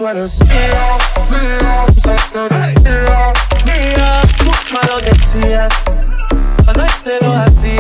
tú eres mía, mía, sé que eres mía, mía. Tú me lo decías, cuando te lo hacía.